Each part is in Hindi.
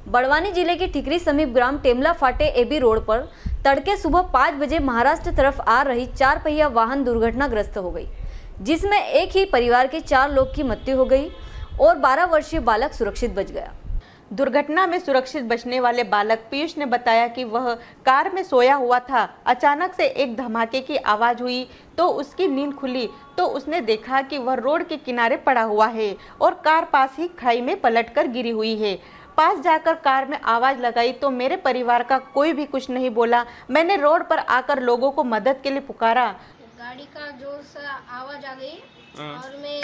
बड़वानी जिले के ठिकरी समीप ग्राम टेमला फाटे एबी रोड पर तड़के सुबह 5 बजे महाराष्ट्र तरफ आ रही 4 पहिया वाहन दुर्घटनाग्रस्त हो गई, जिसमें एक ही परिवार के 4 लोग की मृत्यु हो गई और 12 वर्षीय बालक सुरक्षित बच गया। दुर्घटना में सुरक्षित बचने वाले बालक पीयूष ने बताया कि वह कार में सोया हुआ था। अचानक से एक धमाके की आवाज़ हुई तो उसकी नींद खुली तो उसने देखा कि वह रोड के किनारे पड़ा हुआ है और कार पास ही खाई में पलटकर गिरी हुई है। पास जाकर कार में आवाज़ लगाई तो मेरे परिवार का कोई भी कुछ नहीं बोला। मैंने रोड पर आकर लोगों को मदद के लिए पुकारा। गाड़ी का जोर से आवाज़ आ गई और मैं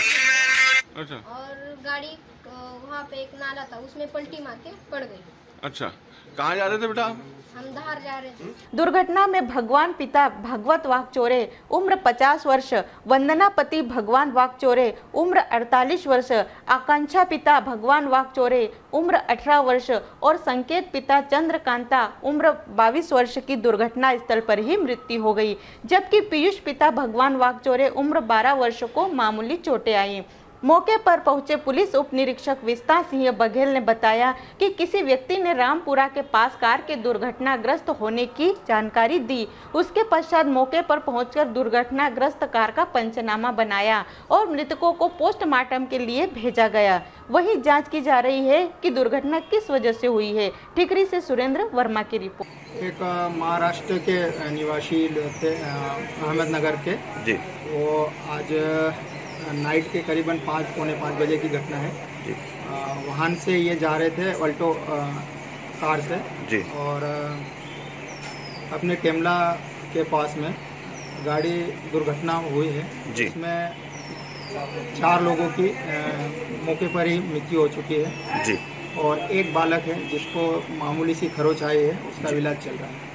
और गाड़ी वहाँ पे एक नाला था, उसमें पलटी मार के पड़ गई। अच्छा, कहाँ जा रहे थे बेटा? हम धार जा रहे थे। दुर्घटना में भगवान पिता भगवत वाकचोरे उम्र 50 वर्ष, वंदना पति भगवान वाकचोरे उम्र 48 वर्ष, आकांक्षा पिता भगवान वाकचोरे उम्र 18 वर्ष और संकेत पिता चंद्रकांता उम्र 22 वर्ष की दुर्घटना स्थल पर ही मृत्यु हो गई, जबकि पीयूष पिता भगवान वाकचोरे उम्र 12 वर्ष को मामूली चोटें आई। मौके पर पहुंचे पुलिस उप निरीक्षक विस्तार सिंह बघेल ने बताया कि किसी व्यक्ति ने रामपुरा के पास कार के दुर्घटनाग्रस्त होने की जानकारी दी। उसके पश्चात मौके पर पहुंचकर दुर्घटनाग्रस्त कार का पंचनामा बनाया और मृतकों को पोस्टमार्टम के लिए भेजा गया। वही जांच की जा रही है कि दुर्घटना किस वजह से हुई है। ठिकरी से सुरेंद्र वर्मा की रिपोर्ट। एक महाराष्ट्र के निवासी थे अहमदनगर के जी, वो आज नाइट के करीबन 5-पौने 5 बजे की घटना है जी। वाहन से ये जा रहे थे अल्टो कार से जी, और अपने टेमला के पास में गाड़ी दुर्घटना हुई है जिसमें 4 लोगों की मौके पर ही मृत्यु हो चुकी है जी, और एक बालक है जिसको मामूली सी खरोच आई है, उसका इलाज चल रहा है।